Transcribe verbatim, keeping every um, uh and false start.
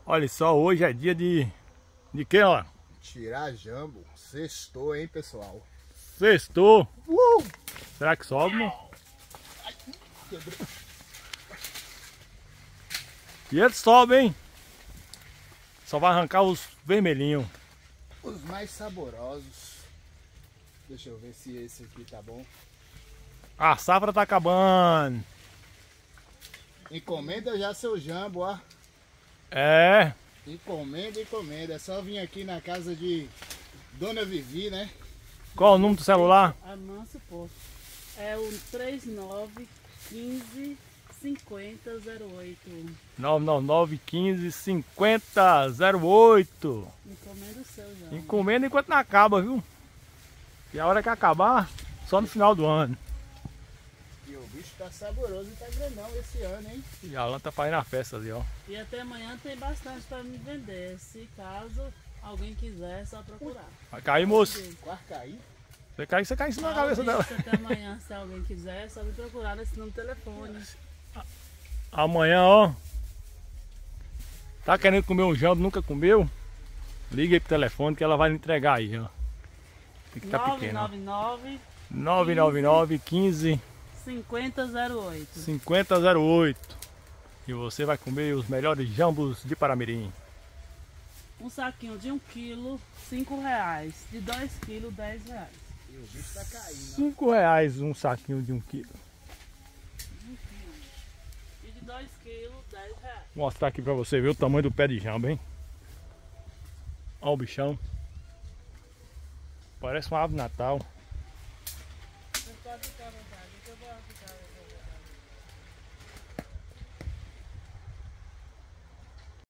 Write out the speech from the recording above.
Olha só, hoje é dia de... De quê, ó? Tirar jambo. Sextou, hein, pessoal? Sextou. Uh! Será que sobe, né? E ele sobe, hein? Só vai arrancar os vermelhinhos. Os mais saborosos. Deixa eu ver se esse aqui tá bom. A safra tá acabando. Encomenda já seu jambo, ó. É. Encomenda, encomenda. É só vir aqui na casa de Dona Vivi, né? Qual o número do celular? Amanso, pô. É o três nove um cinco cinquenta zero oito. nove nove nove, quinze, cinquenta, zero oito. Encomenda o seu já. Encomenda enquanto não acaba, viu? E a hora que acabar, só no final do ano. E o bicho tá saboroso e tá grandão esse ano, hein? E a lã tá fazendo a festa ali, ó. E até amanhã tem bastante para me vender. Se caso alguém quiser, é só procurar. Vai cair, moço. Quase cair. Você cai, você cai em cima da Tchau, cabeça dela. gente, até amanhã, se alguém quiser, é só me procurar nesse número de telefone. Amanhã, ó. Tá querendo comer um jambo, nunca comeu? Liga aí pro telefone que ela vai lhe entregar aí, ó. Tem que tá pequeno. nove nove nove, nove nove nove, quinze, cinquenta zero oito. cinquenta, zero oito. E você vai comer os melhores jambos de Paramirim. Um saquinho de um quilo, cinco reais. De dois quilos, dez reais. E o bicho tá caindo. cinco reais um saquinho de um quilo. E de dois quilos, dez reais. Vou mostrar aqui pra você ver o tamanho do pé de jambo, hein? Olha o bichão. Parece uma ave natal.